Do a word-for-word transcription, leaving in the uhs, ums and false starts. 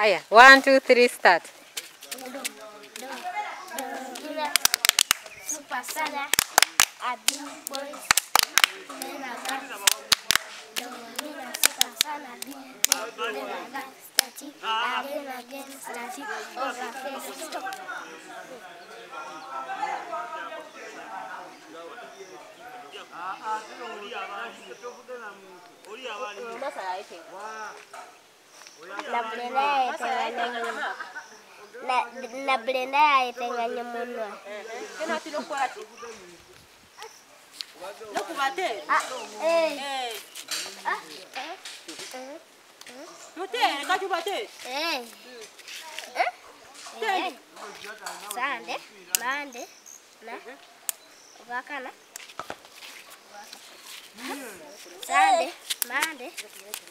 Aya, one, two, three, start. Super sana, a big boys. Domina super sana, big boys. Static, again, again, static, over face, stop. Na Brenda etenganya na na Brenda etenganya munwa. Kena tilo kwa ati. No kubate. Ah, eh. Ah, eh. Mute, kaju bate. Eh. Eh? Eh. Sande, mande, na. Wakana. Sande, mande.